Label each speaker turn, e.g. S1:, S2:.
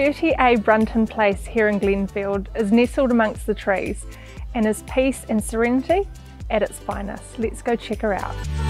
S1: 30A Brunton Place here in Glenfield is nestled amongst the trees and is peace and serenity at its finest. Let's go check her out.